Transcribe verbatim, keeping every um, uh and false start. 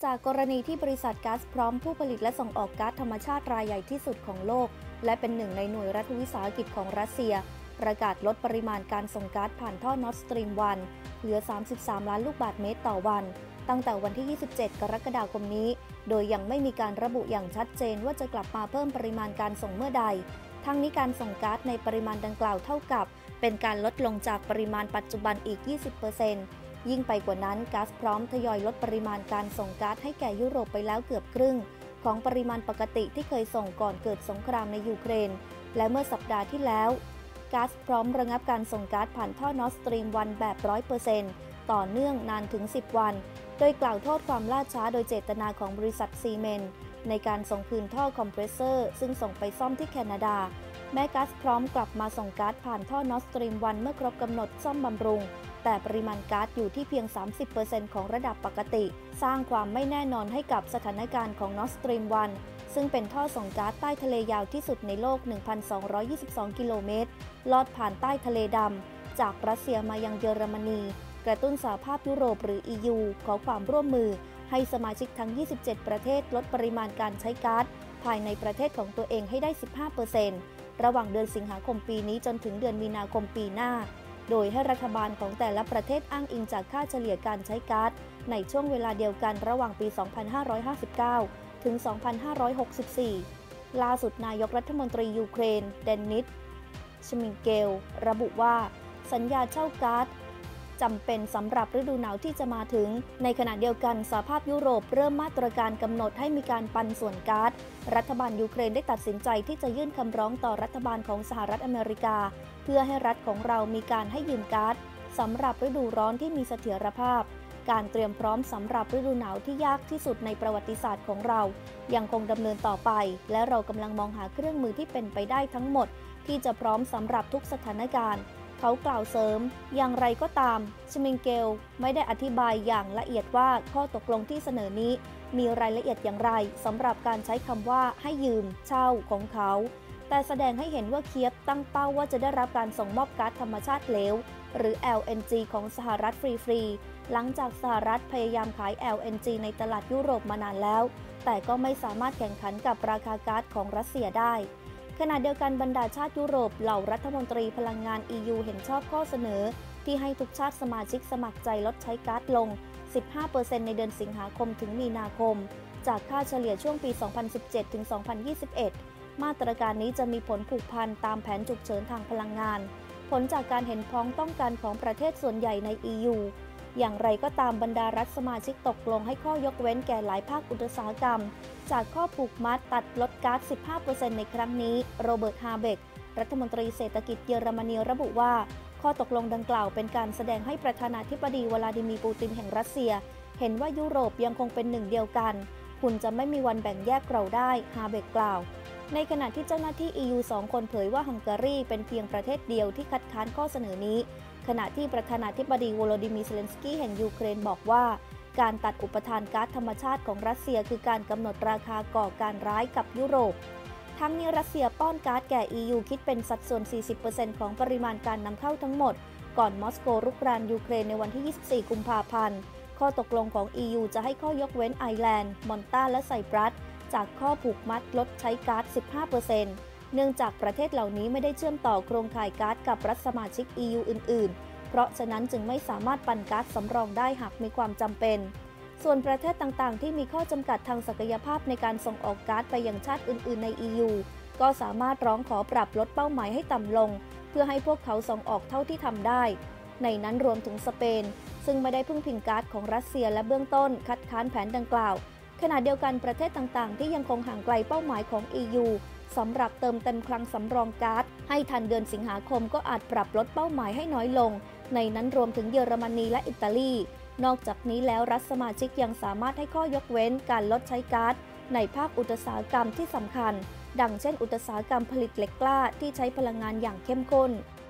จากกรณีที่บริษัทก๊าซพร้อมผู้ผลิตและส่งออกก๊าซธรรมชาติรายใหญ่ที่สุดของโลกและเป็นหนึ่งในหน่วยรัฐวิสาหกิจของรัสเซียประกาศลดปริมาณการส่งก๊าซผ่านท่อนอร์ดสตรีมวันเหลือสามสิบสามล้านลูกบาศก์เมตรต่อวันตั้งแต่วันที่ยี่สิบเจ็ดกรกฎาคมนี้โดยยังไม่มีการระบุอย่างชัดเจนว่าจะกลับมาเพิ่มปริมาณการส่งเมื่อใดทั้งนี้การส่งก๊าซในปริมาณดังกล่าวเท่ากับเป็นการลดลงจากปริมาณปัจจุบันอีก ยี่สิบเปอร์เซ็นต์ยิ่งไปกว่านั้นก๊าซพร้อมทยอยลดปริมาณการส่งก๊าซให้แก่ยุโรปไปแล้วเกือบครึ่งของปริมาณปกติที่เคยส่งก่อนเกิดสงครามในยูเครนและเมื่อสัปดาห์ที่แล้วก๊าซพร้อมระงับการส่งก๊าซผ่านท่อนอร์ดสตรีมวันแบบ ร้อยเปอร์เซ็นต์ ต่อเนื่องนานถึงสิบวันโดยกล่าวโทษความล่าช้าโดยเจตนาของบริษัทซีเมนต์ในการส่งคืนท่อคอมเพรสเซอร์ซึ่งส่งไปซ่อมที่แคนาดาแม้ก๊าซพร้อมกลับมาส่งก๊าซผ่านท่อนอร์ดสตรีมวันเมื่อครบกำหนดซ่อมบำรุงแต่ปริมาณก๊าซอยู่ที่เพียง สามสิบเปอร์เซ็นต์ ของระดับปกติสร้างความไม่แน่นอนให้กับสถานการณ์ของ Nord Stream วันซึ่งเป็นท่อส่งก๊าซใต้ทะเลยาวที่สุดในโลก หนึ่งพันสองร้อยยี่สิบสอง กิโลเมตรลอดผ่านใต้ทะเลดำจากรัสเซียมายังเยอรมนีกระตุ้นสหภาพยุโรปหรือ อี ยู ขอความร่วมมือให้สมาชิกทั้ง ยี่สิบเจ็ด ประเทศลดปริมาณการใช้ก๊าซภายในประเทศของตัวเองให้ได้ สิบห้าเปอร์เซ็นต์ ระหว่างเดือนสิงหาคมปีนี้จนถึงเดือนมีนาคมปีหน้าโดยให้รัฐบาลของแต่ละประเทศอ้างอิงจากค่าเฉลี่ยการใช้ก๊าซในช่วงเวลาเดียวกันระหว่างปี สองพันห้าร้อยห้าสิบเก้า ถึง สองพันห้าร้อยหกสิบสี่ ล่าสุดนายกรัฐมนตรียูเครนเดนิส ชมิงเกลระบุว่าสัญญาเช่าก๊าซจำเป็นสำหรับฤดูหนาวที่จะมาถึงในขณะเดียวกันสหภาพยุโรปเริ่มมาตรการกำหนดให้มีการปันส่วนก๊าซรัฐบาลยูเครนได้ตัดสินใจที่จะยื่นคำร้องต่อรัฐบาลของสหรัฐอเมริกาเพื่อให้รัฐของเรามีการให้ยืมก๊าซสำหรับฤดูร้อนที่มีเสถียรภาพการเตรียมพร้อมสำหรับฤดูหนาวที่ยากที่สุดในประวัติศาสตร์ของเรายังคงดำเนินต่อไปและเรากำลังมองหาเครื่องมือที่เป็นไปได้ทั้งหมดที่จะพร้อมสำหรับทุกสถานการณ์เขากล่าวเสริมอย่างไรก็ตามชมิงเกลไม่ได้อธิบายอย่างละเอียดว่าข้อตกลงที่เสนอนี้มีรายละเอียดอย่างไรสำหรับการใช้คำว่าให้ยืมเช่าของเขาแต่แสดงให้เห็นว่าเคียฟตั้งเป้าว่าจะได้รับการส่งมอบก๊าซธรรมชาติเหลวหรือ แอล เอ็น จี ของสหรัฐฟรีๆหลังจากสหรัฐพยายามขาย แอล เอ็น จี ในตลาดยุโรปมานานแล้วแต่ก็ไม่สามารถแข่งขันกับราคาก๊าซของรัสเซียได้ขณะเดียวกันบรรดาชาติยุโรปเหล่ารัฐมนตรีพลังงาน อี ยู เห็นชอบข้อเสนอที่ให้ทุกชาติสมาชิกสมัครใจลดใช้ก๊าซลง สิบห้าเปอร์เซ็นต์ ในเดือนสิงหาคมถึงมีนาคมจากค่าเฉลี่ยช่วงปี สองพันสิบเจ็ด ถึง สองพันยี่สิบเอ็ด มาตรการนี้จะมีผลผูกพันตามแผนฉุกเฉินทางพลังงานผลจากการเห็นพ้องต้องกันของประเทศส่วนใหญ่ใน อี ยู อย่างไรก็ตามบรรดารัฐสมาชิกตกลงให้ข้อยกเว้นแก่หลายภาคอุตสาหกรรมจากข้อผูกมัดตัดลดก๊าซ สิบห้าเปอร์เซ็นต์ ในครั้งนี้โรเบิร์ต ฮาเบกรัฐมนตรีเศรษฐกิจเยอรมนีระบุว่าข้อตกลงดังกล่าวเป็นการแสดงให้ประธานาธิบดีวลาดิมีร์ ปูตินแห่งรัสเซียเห็นว่ายุโรปยังคงเป็นหนึ่งเดียวกันคุณจะไม่มีวันแบ่งแยกเราได้ฮาเบกกล่าวในขณะที่เจ้าหน้าที่ อี ยู สองคนเผยว่าฮังการีเป็นเพียงประเทศเดียวที่คัดค้านข้อเสนอนี้ขณะที่ประธานาธิบดีโวโลดิมีร์ เซเลนสกี้แห่งยูเครนบอกว่าการตัดอุปทานก๊าซธรรมชาติของรัสเซียคือการกำหนดราคาก่อการร้ายกับยุโรปทั้งนี้รัสเซียป้อนก๊าซแก่ อี ยู คิดเป็นสัดส่วน สี่สิบเปอร์เซ็นต์ ของปริมาณการนำเข้าทั้งหมดก่อนมอสโกรุกรานยูเครนในวันที่ ยี่สิบสี่ กุมภาพันธ์ข้อตกลงของ อี ยู จะให้ข้อยกเว้นไอร์แลนด์มอนตาและไซปรัสจากข้อผูกมัดลดใช้ก๊าซ สิบห้าเปอร์เซ็นต์ เนื่องจากประเทศเหล่านี้ไม่ได้เชื่อมต่อโครงข่ายก๊าซกับรัฐสมาชิก อี ยู อื่นๆเพราะฉะนั้นจึงไม่สามารถปั่นก๊าซสำรองได้หากมีความจำเป็นส่วนประเทศต่างๆที่มีข้อจำกัดทางศักยภาพในการส่งออกก๊าซไปยังชาติอื่นๆใน อี ยู ก็สามารถร้องขอปรับลดเป้าหมายให้ต่ำลงเพื่อให้พวกเขาส่งออกเท่าที่ทำได้ในนั้นรวมถึงสเปนซึ่งไม่ได้พึ่งพิงก๊าซของรัสเซียและเบื้องต้นคัดค้านแผนดังกล่าวขณะเดียวกันประเทศต่างๆที่ยังคงห่างไกลเป้าหมายของ อี ยู สำหรับเติมเต็มคลังสำรองก๊าซให้ทันเดือนสิงหาคมก็อาจปรับลดเป้าหมายให้น้อยลงในนั้นรวมถึงเยอรมนีและอิตาลีนอกจากนี้แล้วรัฐสมาชิกยังสามารถให้ข้อยกเว้นการลดใช้ก๊าซในภาคอุตสาหกรรมที่สำคัญดังเช่นอุตสาหกรรมผลิตเหล็กกล้าที่ใช้พลังงานอย่างเข้มข้น